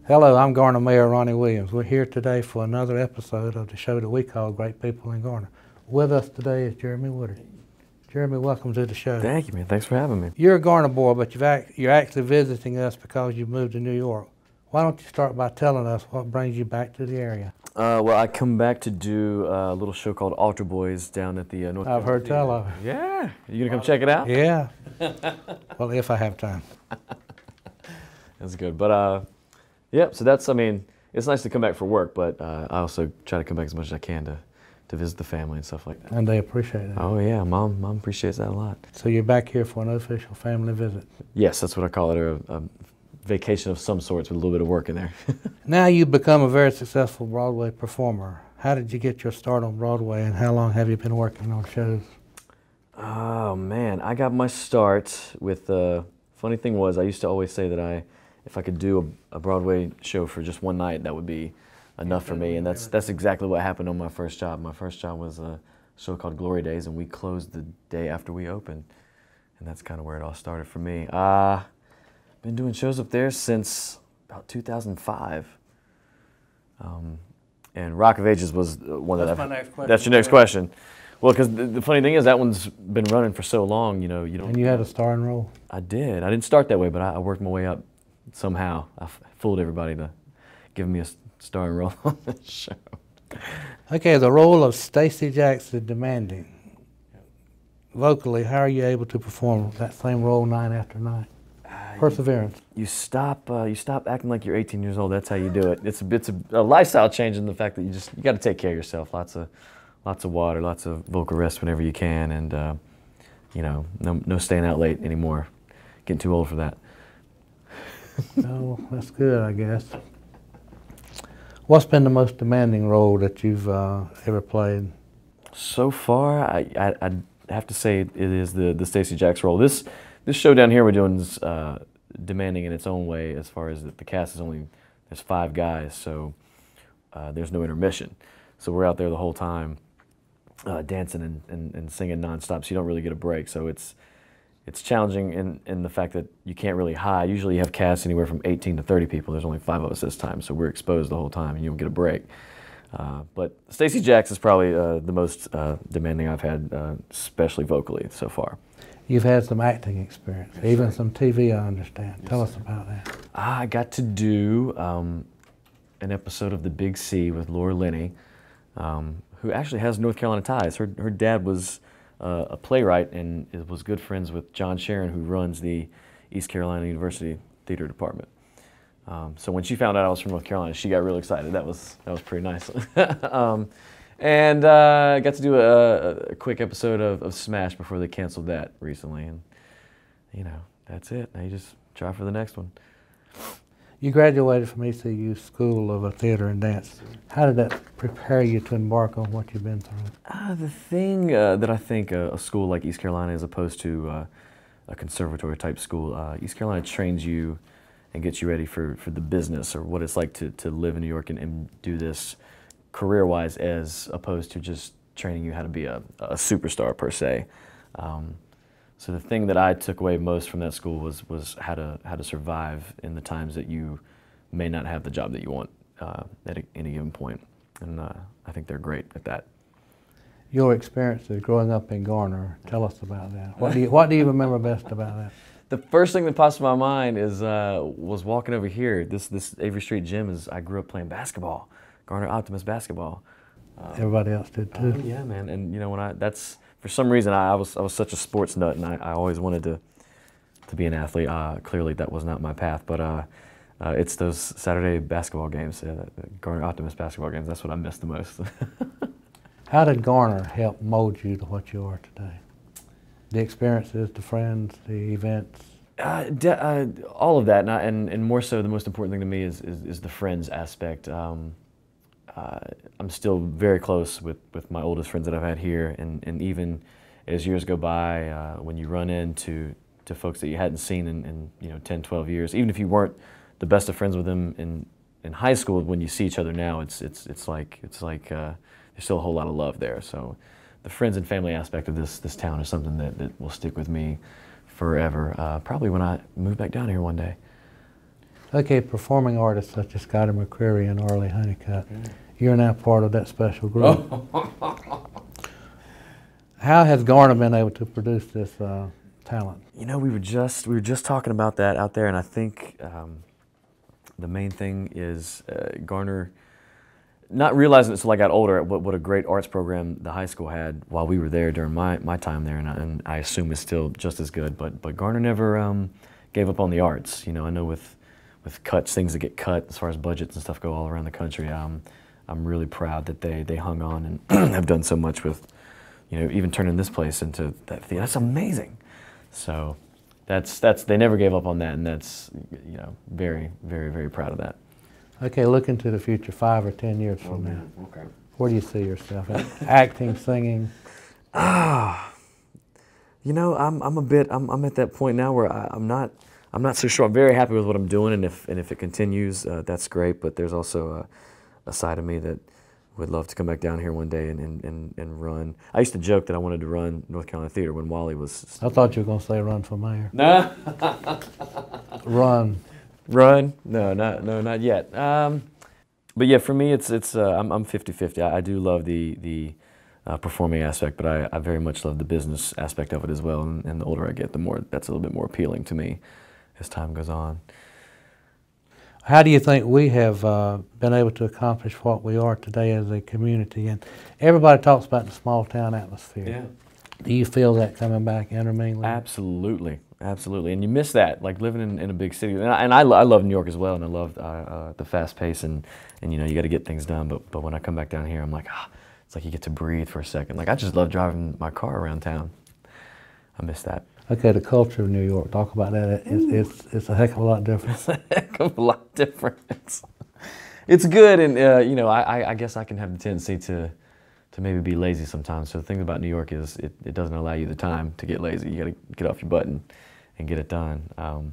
Hello, I'm Garner Mayor Ronnie Williams. We're here today for another episode of the show that we call Great People in Garner. With us today is Jeremy Woodard. Jeremy, welcome to the show. Thank you, man. Thanks for having me. You're a Garner boy, but you're actually visiting us because you moved to New York. Why don't you start by telling us what brings you back to the area? Well, I come back to do a little show called Altar Boys down at the North. I've heard tell of it. Yeah. You gonna come check it out? Yeah. Well, if I have time. That's good. But yeah. So that's. I mean, it's nice to come back for work, but I also try to come back as much as I can to visit the family and stuff like that. And they appreciate it. Oh yeah, Mom appreciates that a lot. So you're back here for an official family visit? Yes, that's what I call it. A vacation of some sorts with a little bit of work in there. Now you've become a very successful Broadway performer. How did you get your start on Broadway, and how long have you been working on shows? Oh man, I got my start with. Funny thing was, I used to always say that if I could do a Broadway show for just one night, that would be enough for me. And that's exactly what happened on my first job. My first job was a show called Glory Days, and we closed the day after we opened. And that's kind of where it all started for me. Been doing shows up there since about 2005. And Rock of Ages was one of That's my next question. That's your next question. Well, because the funny thing is that one's been running for so long, you don't. And you had a starring role? I did. I didn't start that way, but I worked my way up somehow. I fooled everybody to give me a starring role on the show. Okay, the role of Stacey Jacks is demanding. Vocally, how are you able to perform that same role night after night? Perseverance. You stop acting like you're 18 years old. That's how you do it. It's a lifestyle change in the fact that you got to take care of yourself. Lots of water, lots of vocal rest whenever you can, and no staying out late anymore. Getting too old for that. Oh, that's good, I guess. What's been the most demanding role that you've ever played? So far, I'd have to say it is the Stacey Jacks role. This show down here we're doing is demanding in its own way, as far as the cast is there's 5 guys, so there's no intermission. So we're out there the whole time dancing and singing nonstop, so you don't really get a break. So it's challenging in the fact that you can't really hide. Usually you have casts anywhere from 18 to 30 people. There's only 5 of us this time, so we're exposed the whole time and you don't get a break. But Stacey Jacks is probably the most demanding I've had, especially vocally so far. You've had some acting experience, even some TV, I understand. Tell us about that. I got to do an episode of The Big C with Laura Linney, who actually has North Carolina ties. Her dad was a playwright and was good friends with John Sharon, who runs the East Carolina University Theater Department. So when she found out I was from North Carolina, she got real excited. That was pretty nice. And I got to do a quick episode of Smash before they canceled that recently, and that's it. Now you just try for the next one. You graduated from ECU School of Theater and Dance. How did that prepare you to embark on what you've been through? The thing that I think a school like East Carolina, as opposed to a conservatory type school, East Carolina trains you and gets you ready for the business, or what it's like to live in New York and do this career-wise, as opposed to just training you how to be a superstar per se. So the thing that I took away most from that school was how to survive in the times that you may not have the job that you want at any given point, and I think they're great at that. Your experiences growing up in Garner, tell us about that. What do you remember best about that? The first thing that pops in my mind is was walking over here. This Avery Street gym I grew up playing basketball, Garner Optimist basketball. Everybody else did too. Yeah, man. And for some reason I was such a sports nut, and I always wanted to be an athlete. Clearly that was not my path, but it's those Saturday basketball games, Garner Optimist basketball games. That's what I miss the most. How did Garner help mold you to what you are today? The experiences, the friends, the events? All of that, and more so, the most important thing to me is the friends aspect. I'm still very close with my oldest friends that I've had here, and even as years go by, when you run into folks that you hadn't seen in 10, 12 years, even if you weren't the best of friends with them in high school, when you see each other now, it's like there's still a whole lot of love there. So the friends and family aspect of this town is something that will stick with me forever, probably when I move back down here one day. Okay, performing artists such as Scotty McCreery and Arlie Honeycutt, you're now part of that special group. How has Garner been able to produce this talent? You know, we were just talking about that out there, and I think the main thing is Garner not realizing until I got older what a great arts program the high school had while we were there during my time there, and I assume it's still just as good. But Garner never gave up on the arts. You know, I know with cuts, things that get cut as far as budgets and stuff go all around the country. I'm really proud that they hung on and have done so much with, you know, even turning this place into that theater. That's amazing. So that's they never gave up on that, and that's, you know, very, very, very proud of that. Okay, look into the future, 5 or 10 years from now. Okay. Where do you see yourself? Acting, singing? You know, I'm at that point now where I'm not so sure. I'm very happy with what I'm doing, and if it continues, that's great. But there's also a side of me that would love to come back down here one day and run. I used to joke that I wanted to run North Carolina Theater when Wally was. I thought you were going to say run for mayor. No. Run. Run? No, not yet. But yeah, for me, I'm 50-50. I do love the performing aspect, but I very much love the business aspect of it as well. And the older I get, the more that's a little bit more appealing to me as time goes on. How do you think we have been able to accomplish what we are today as a community? And everybody talks about the small town atmosphere. Yeah. Do you feel that coming back, intermingling? Absolutely, absolutely. And you miss that, like living in a big city. And I love New York as well, and I love the fast pace, and you know, you got to get things done. But when I come back down here, I'm like, it's like you get to breathe for a second. Like, I just love driving my car around town. I miss that. Okay, the culture of New York, talk about that. It's a heck of a lot different. It's a heck of a lot different. It's good, and you know, I guess I can have the tendency to maybe be lazy sometimes. So the thing about New York is it doesn't allow you the time to get lazy. You got to get off your butt and get it done.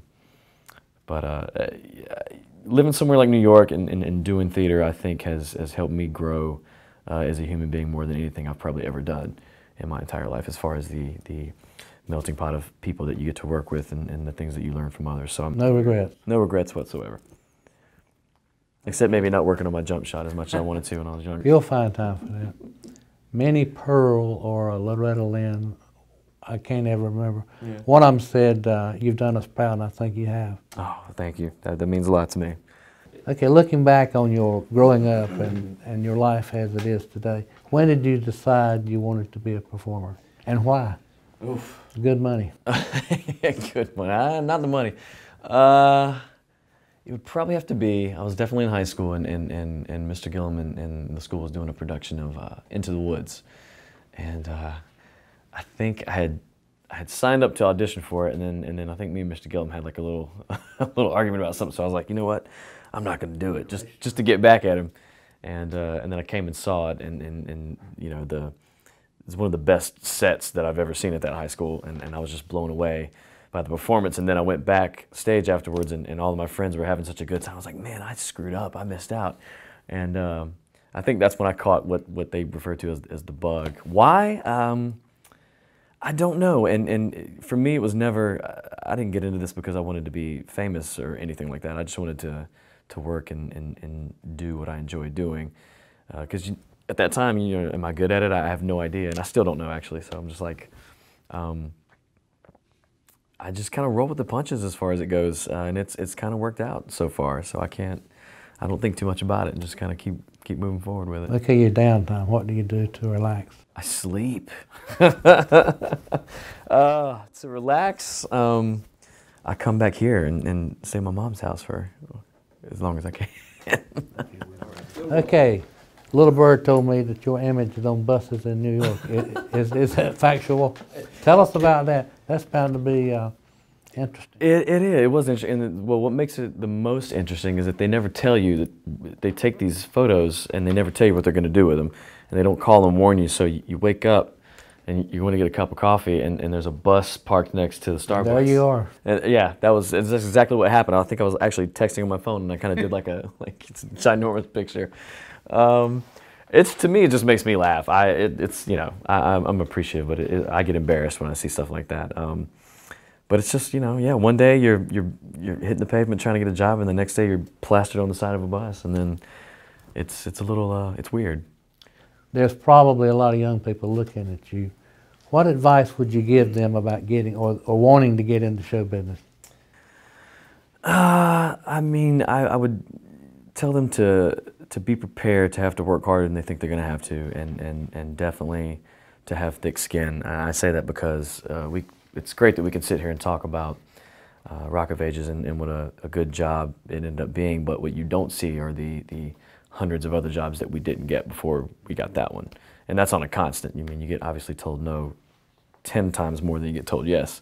Living somewhere like New York and doing theater, I think has helped me grow as a human being more than anything I've probably ever done in my entire life, as far as the melting pot of people that you get to work with and the things that you learn from others. So no regrets. No regrets whatsoever. Except maybe not working on my jump shot as much as I wanted to when I was younger. You'll find time for that. Minnie Pearl or Loretta Lynn, I can't ever remember. Yeah. One of them said, you've done us proud, and I think you have. Oh, thank you. That means a lot to me. Okay, looking back on your growing up and your life as it is today, when did you decide you wanted to be a performer, and why? Oof. Good money. Good money. Not the money. It would probably have to be, I was definitely in high school, and Mr. Gillum and the school was doing a production of Into the Woods. And I think I had signed up to audition for it, and then I think me and Mr. Gillum had like a little argument about something, so I was like, you know what, I'm not going to do it, just to get back at him. And then I came and saw it, and you know, it's one of the best sets that I've ever seen at that high school, and I was just blown away by the performance. And then I went backstage afterwards, and all of my friends were having such a good time. I was like, man, I screwed up, I missed out. And I think that's when I caught what they refer to as the bug. Why? I don't know. And for me, it was never, I didn't get into this because I wanted to be famous or anything like that. I just wanted to work and do what I enjoyed doing. Because at that time, you know, am I good at it? I have no idea, and I still don't know, actually. So I'm just like, I just kind of roll with the punches as far as it goes, and it's kind of worked out so far. So I don't think too much about it, and just kind of keep moving forward with it. Okay, your downtime, what do you do to relax? I sleep. To relax, I come back here and stay at my mom's house for as long as I can. Okay. Little Bird told me that your image is on buses in New York. Is that factual? Tell us about that. That's bound to be interesting. It is. It was interesting. And well, what makes it the most interesting is that they never tell you that they take these photos and they never tell you what they're going to do with them. And they don't call and warn you. So you wake up and you want to get a cup of coffee, and there's a bus parked next to the Starbucks. There you are. And yeah, that's exactly what happened. I think I was actually texting on my phone, and I kind of did it's a ginormous picture. It's, to me, it just makes me laugh. I'm appreciative, but I get embarrassed when I see stuff like that. But it's just, you know, yeah, one day you're hitting the pavement trying to get a job, and the next day you're plastered on the side of a bus, and then it's a little, it's weird. There's probably a lot of young people looking at you. What advice would you give them about getting or wanting to get into show business? I mean, I would tell them to be prepared to have to work harder than they think they're going to have to, and definitely to have thick skin. I say that because it's great that we can sit here and talk about Rock of Ages and what a good job it ended up being, but what you don't see are the hundreds of other jobs that we didn't get before we got that one. And that's on a constant. You mean, you get obviously told no 10 times more than you get told yes.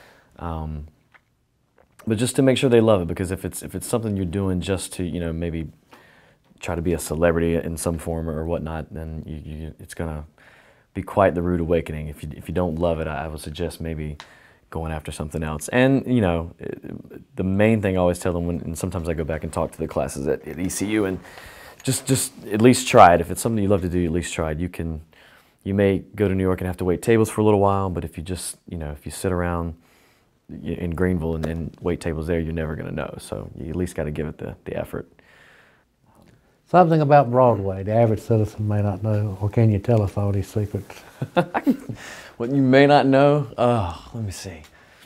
But just to make sure they love it, because if it's something you're doing just to, you know, maybe try to be a celebrity in some form or whatnot, then it's gonna be quite the rude awakening. If you don't love it, I would suggest maybe going after something else. And you know, the main thing I always tell them, and sometimes I go back and talk to the classes at ECU, and just at least try it. If it's something you love to do, at least try it. You may go to New York and have to wait tables for a little while, but if you just, you know, if you sit around in Greenville and wait tables there, you're never going to know. So you at least got to give it the effort. Something about Broadway the average citizen may not know, or can you tell us all these secrets? What you may not know? Oh, let me see.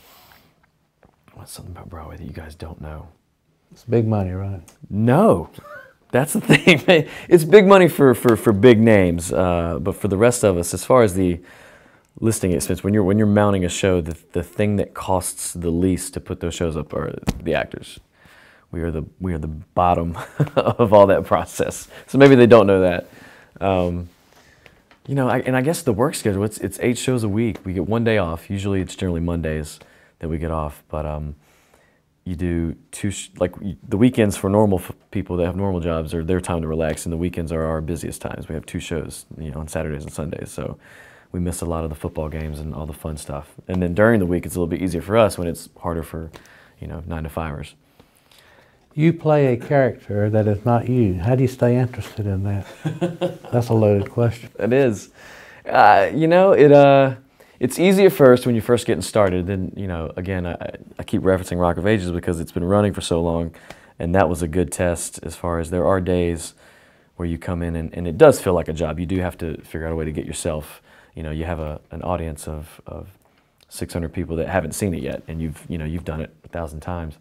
What's something about Broadway that you guys don't know? It's big money, right? No. That's the thing. It's big money for big names, but for the rest of us, as far as the listing expense, when you're mounting a show, the thing that costs the least to put those shows up are the actors. We are the bottom of all that process. So maybe they don't know that. You know, and I guess the work schedule, it's 8 shows a week. We get 1 day off. Usually it's generally Mondays that we get off, but you do the weekends for normal people that have normal jobs are their time to relax, and the weekends are our busiest times. We have 2 shows, you know, on Saturdays and Sundays, so we miss a lot of the football games and all the fun stuff. And then during the week, it's a little bit easier for us when it's harder for, you know, 9-to-5ers. You play a character that is not you. How do you stay interested in that? That's a loaded question. It is. You know, it's easy at first when you're first getting started. Then, you know, again, I keep referencing Rock of Ages because it's been running for so long, and that was a good test as far as there are days where you come in and it does feel like a job. You do have to figure out a way to get yourself, you know, you have an audience of 600 people that haven't seen it yet, and you've done it 1,000 times.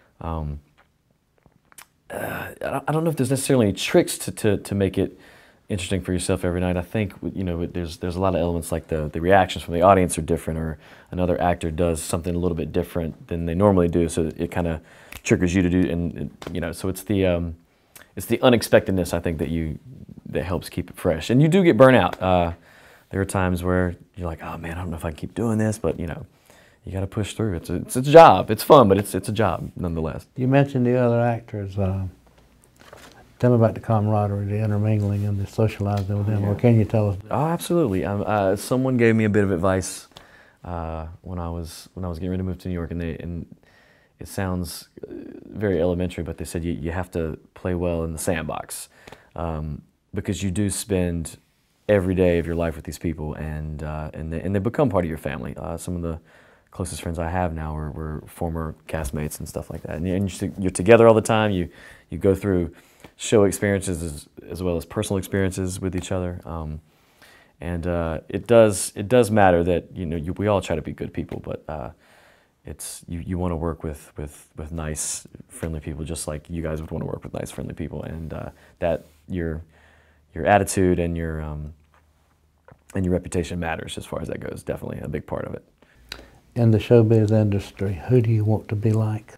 I don't know if there's necessarily any tricks to make it interesting for yourself every night. I think, you know, there's a lot of elements like the reactions from the audience are different, or another actor does something a little bit different than they normally do, so it kind of triggers you to do, and you know, so it's the unexpectedness, I think, that helps keep it fresh. And you do get burnt out. There are times where you're like, oh man, I don't know if I can keep doing this, but you know, you got to push through. It's a job. It's fun, but it's a job nonetheless. You mentioned the other actors. Tell me about the camaraderie, the intermingling, and the socializing with them. Yeah. Or can you tell us? Oh, absolutely. Someone gave me a bit of advice when I was getting ready to move to New York, and it sounds very elementary, but they said you have to play well in the sandbox, because you do spend every day of your life with these people, and they become part of your family. Some of the closest friends I have now were former castmates and stuff like that. And you're together all the time. You go through show experiences as well as personal experiences with each other. And it does matter that, you know, we all try to be good people, but you want to work with nice, friendly people, just like you guys would want to work with nice, friendly people, and that your attitude and your reputation matters as far as that goes. Definitely a big part of it. In the showbiz industry, who do you want to be like?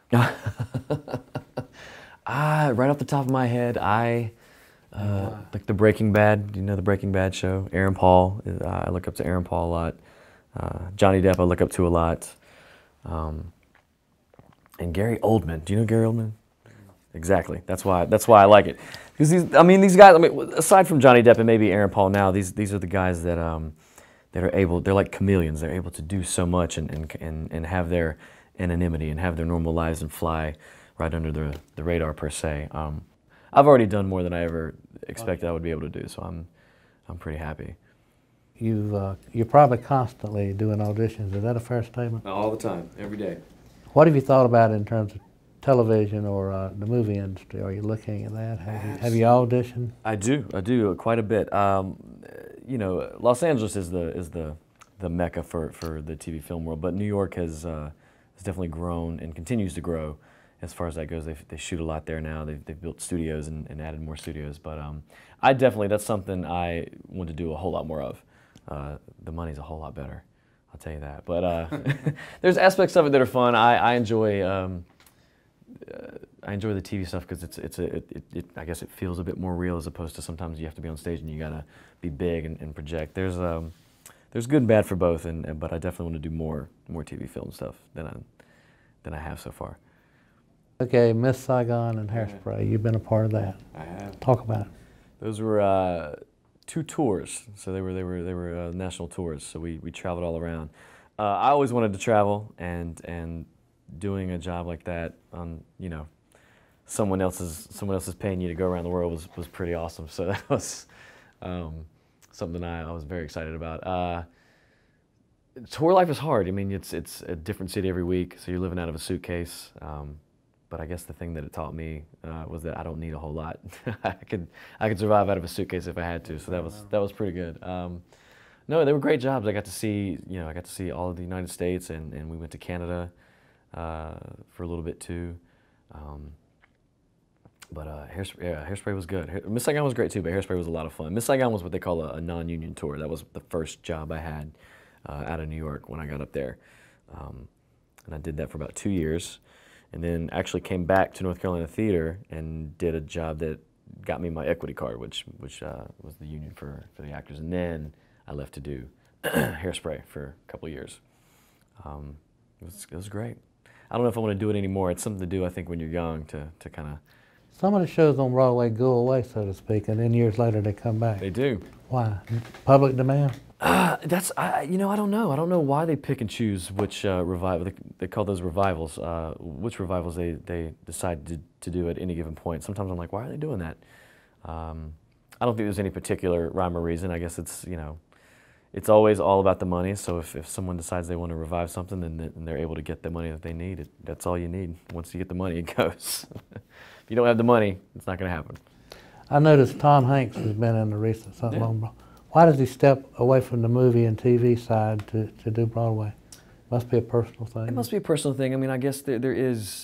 Right off the top of my head, I like the Breaking Bad. You know the Breaking Bad show? Aaron Paul. I look up to Aaron Paul a lot. Johnny Depp I look up to a lot. And Gary Oldman. Do you know Gary Oldman? Exactly. That's why I like it. Because these guys. Aside from Johnny Depp and maybe Aaron Paul now, these are the guys that are able. They're like chameleons. They're able to do so much and have their anonymity and have their normal lives and fly right under the radar per se. I've already done more than I ever expected I would be able to do, so I'm pretty happy. you're probably constantly doing auditions. Is that a fair statement? All the time, every day. What have you thought about in terms of television or the movie industry? Are you looking at that? Have you auditioned? I do quite a bit. You know, Los Angeles is the mecca for the TV film world, but New York has definitely grown and continues to grow as far as that goes. They shoot a lot there now. They've built studios and added more studios. But that's something I want to do a whole lot more of. The money's a whole lot better, I'll tell you that. But there's aspects of it that are fun. I enjoy the TV stuff because I guess it feels a bit more real as opposed to sometimes you have to be on stage and you gotta be big and project. There's good and bad for both, but I definitely want to do more TV film stuff than I have so far. Okay, Miss Saigon and Hairspray. You've been a part of that. I have. Talk about it. Those were 2 tours, so they were national tours. So we traveled all around. I always wanted to travel, and doing a job like that on someone else is paying you to go around the world was pretty awesome. So that was something I was very excited about. Tour life is hard. I mean, it's a different city every week, so you're living out of a suitcase. But I guess the thing that it taught me was that I don't need a whole lot. I could survive out of a suitcase if I had to. So that was pretty good. No, they were great jobs. I got to see all of the United States, and we went to Canada for a little bit too. But Hairspray was good. Miss Saigon was great too, but Hairspray was a lot of fun. Miss Saigon was what they call a non-union tour. That was the first job I had out of New York when I got up there. And I did that for about 2 years. And then actually came back to North Carolina Theater and did a job that got me my equity card, which was the union for the actors. And then I left to do Hairspray for a couple of years. It was great. I don't know if I want to do it anymore. It's something to do, I think, when you're young to kind of... Some of the shows on Broadway go away, so to speak, and then years later they come back. They do. Why? Public demand? I don't know. I don't know why they pick and choose which revival. They call those revivals. Which revivals they decide to do at any given point. Sometimes I'm like, why are they doing that? I don't think there's any particular rhyme or reason. I guess it's always all about the money. So if someone decides they want to revive something, then they're able to get the money that they need. That's all you need. Once you get the money, it goes. If you don't have the money, it's not going to happen. I noticed Tom Hanks has been in the recent something on. Why does he step away from the movie and TV side to do Broadway? Must be a personal thing. It must be a personal thing. I mean, I guess there is,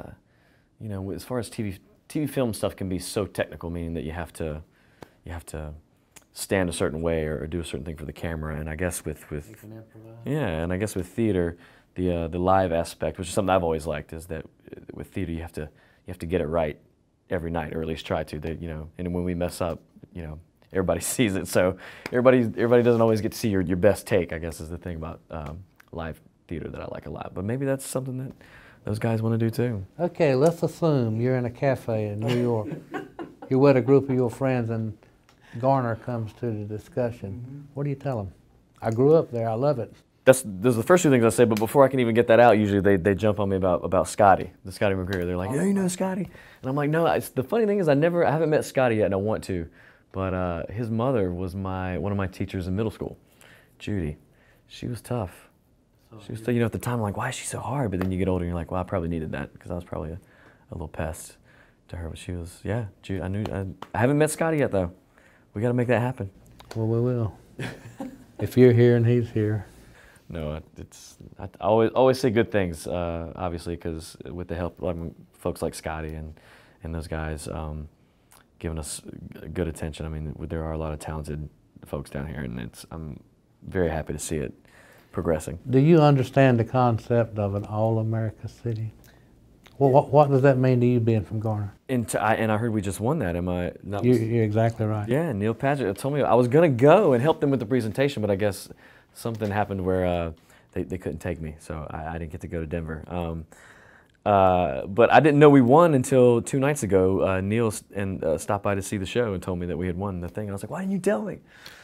as far as TV film stuff can be so technical, meaning that you have to stand a certain way or do a certain thing for the camera. And I guess with theater, the live aspect, which is something I've always liked, is that with theater you have to get it right every night, or at least try to. And when we mess up, everybody sees it. So everybody doesn't always get to see your best take, I guess, is the thing about live theater that I like a lot. But maybe that's something that those guys want to do too. Okay, let's assume you're in a cafe in New York. You're with a group of your friends and Garner comes to the discussion. What do you tell them? I grew up there, I love it. Those are the first 2 things I say, but before I can even get that out, usually they jump on me about Scotty, the Scotty McGreer. They're like, yeah, you know Scotty? And I'm like, no, the funny thing is I haven't met Scotty yet, and I want to. But his mother was one of my teachers in middle school, Judy. She was tough. She was, at the time, I'm like, why is she so hard? But then you get older and you're like, well, I probably needed that because I was probably a little pest to her. But she was, yeah, Judy, I haven't met Scotty yet, though. We got to make that happen. Well, we will. If you're here and he's here. No, I always say good things, obviously, because with the help of folks like Scotty and those guys giving us good attention. I mean, there are a lot of talented folks down here, and I'm very happy to see it progressing. Do you understand the concept of an all-America city? Well, what does that mean to you being from Garner? And I heard we just won that. Am I not? You're exactly right. Yeah, Neil Paget told me I was going to go and help them with the presentation, but I guess something happened where they couldn't take me, so I didn't get to go to Denver. But I didn't know we won until 2 nights ago. Neil stopped by to see the show and told me that we had won the thing. And I was like, why didn't you tell me?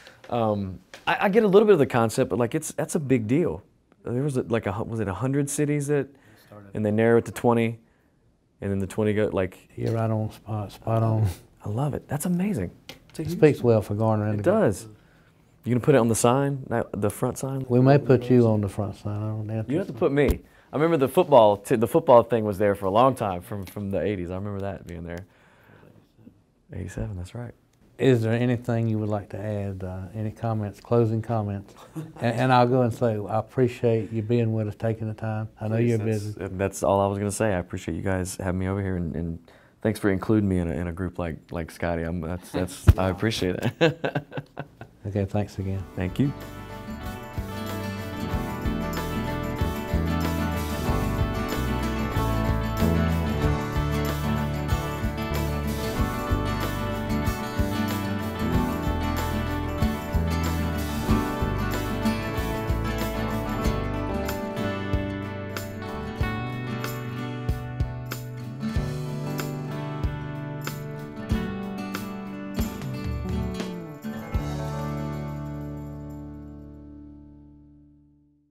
I get a little bit of the concept, but like that's a big deal. There was was it 100 cities that, and they narrow it to 20, and then the 20 go like. You're right on spot on. I love it. That's amazing. It speaks well for Garner. It does. You gonna put it on the sign, the front sign? We may put you on the front sign. I don't know. You have to put me. I remember the football thing was there for a long time from the 80s. I remember that being there. 87, that's right. Is there anything you would like to add? Any comments, closing comments? And I'll go and say, I appreciate you being with us, taking the time. I know you're busy. That's all I was going to say. I appreciate you guys having me over here, and thanks for including me in a group like Scotty. I appreciate it. Okay, thanks again. Thank you.